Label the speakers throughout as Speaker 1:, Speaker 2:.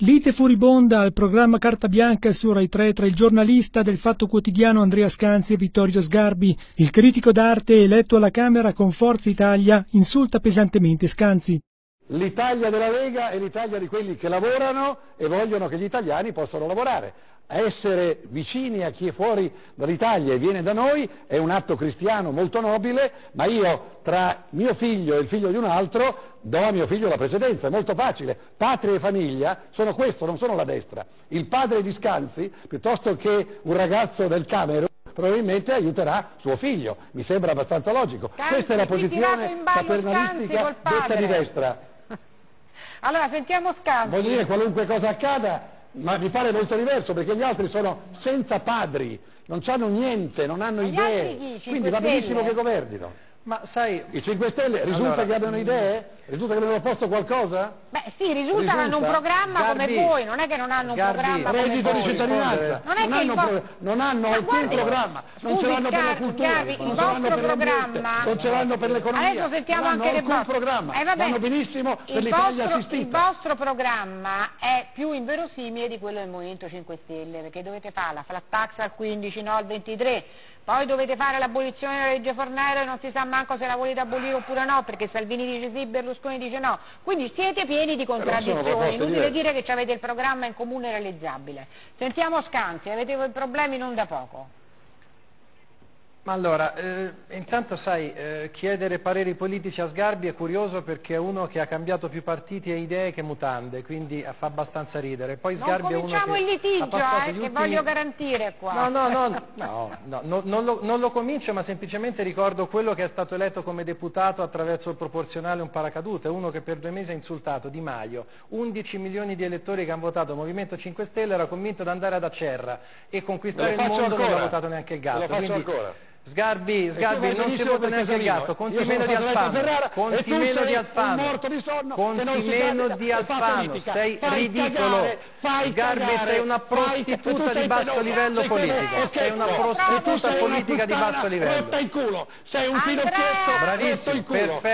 Speaker 1: Lite furibonda al programma Carta Bianca su Rai 3 tra il giornalista del Fatto Quotidiano Andrea Scanzi e Vittorio Sgarbi. Il critico d'arte eletto alla Camera con Forza Italia insulta pesantemente Scanzi.
Speaker 2: L'Italia della Lega è l'Italia di quelli che lavorano e vogliono che gli italiani possano lavorare. Essere vicini a chi è fuori dall'Italia e viene da noi è un atto cristiano molto nobile, ma io tra mio figlio e il figlio di un altro do a mio figlio la precedenza, è molto facile. Patria e famiglia sono questo, non sono la destra. Il padre di Scanzi, piuttosto che un ragazzo del Camerun, probabilmente aiuterà suo figlio, mi sembra abbastanza logico.
Speaker 3: Scanzi,
Speaker 2: questa è la posizione paternalistica detta di destra.
Speaker 3: Allora sentiamo Scanzi.
Speaker 2: Voglio dire, qualunque cosa accada, ma mi pare molto diverso, perché gli altri sono senza padri, non hanno niente, non hanno idee, quindi va benissimo che governino.
Speaker 4: Ma sai,
Speaker 2: i 5 Stelle risulta che abbiano idee? Risulta che abbiano proposto qualcosa?
Speaker 3: Beh sì, risulta che hanno un programma come voi, non è che non hanno un programma come
Speaker 2: reddito
Speaker 3: voi.
Speaker 2: di cittadinanza, non hanno alcun programma, non ce l'hanno per la cultura, non ce l'hanno per l'ambiente, non ce l'hanno per l'economia,
Speaker 3: adesso sentiamo
Speaker 2: non hanno
Speaker 3: anche
Speaker 2: alcun programma, vanno benissimo per l'Italia assistita.
Speaker 3: Il vostro programma è più inverosimile di quello del Movimento 5 Stelle, perché dovete fare la flat tax al 15, no al 23, poi dovete fare l'abolizione della legge Fornero e non si sa manco se la volete abolire oppure no, perché Salvini dice sì, Berlusconi dice no, quindi siete pieni di contraddizioni, inutile dire che avete il programma in comune realizzabile. Sentiamo Scanzi, avete problemi non da poco.
Speaker 4: Ma allora, intanto sai, chiedere pareri politici a Sgarbi è curioso perché è uno che ha cambiato più partiti e idee che mutande, quindi fa abbastanza ridere. Poi
Speaker 3: non
Speaker 4: Sgarbi è uno
Speaker 3: cominciamo il litigio, che voglio garantire qua.
Speaker 4: Non lo comincio, ma semplicemente ricordo quello che è stato eletto come deputato attraverso il proporzionale un paracadute, uno che per 2 mesi ha insultato Di Maio, 11 milioni di elettori che hanno votato Movimento 5 Stelle, era convinto di andare ad Acerra e conquistare il mondo, non ha votato neanche il gatto.
Speaker 2: Lo faccio ancora.
Speaker 4: Sgarbi, non si vota neanche il gatto, conti meno di Alfano, sei ridicolo, Sgarbi sei una prostituta di basso livello politico, sei una prostituta politica di basso livello.
Speaker 2: Resta in culo, sei un finocchietto,
Speaker 4: bravissimo,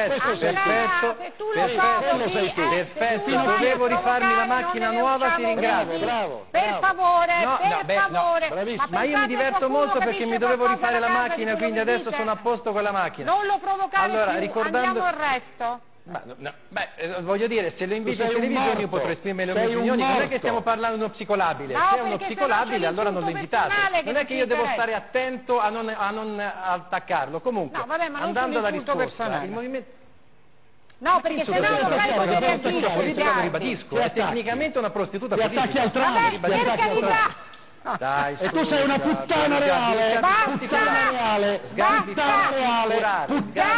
Speaker 4: perfetto, dovevo rifarmi la macchina nuova, ti ringrazio.
Speaker 3: Per favore,
Speaker 4: ma io mi diverto molto perché mi dovevo rifare la macchina, quindi adesso sono a posto con la macchina.
Speaker 3: Non lo provocare
Speaker 4: allora,
Speaker 3: più,
Speaker 4: ricordando...
Speaker 3: andiamo al resto.
Speaker 4: Voglio dire, se lo invito in televisione io potrò esprimere le mie opinioni, non è che stiamo parlando di uno psicolabile, se è uno psicolabile allora non lo invitate, non è che io devo stare attento a non attaccarlo. Comunque, andando alla risposta, il movimento...
Speaker 3: No, perché se no non fai poter reagire.
Speaker 4: Politica, lo ribadisco, è tecnicamente una prostituta politica.
Speaker 2: Attacchi al tram,
Speaker 3: per carità.
Speaker 4: Dai,
Speaker 2: e tu sei una puttana reale, puttana reale, puttana reale,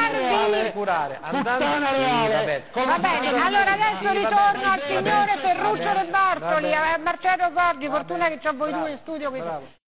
Speaker 2: puttana reale.
Speaker 3: Va bene, allora adesso ritorno al signore Ferruccio De Bartoli, a Marcello Gorgi, fortuna che c'ho voi due in studio.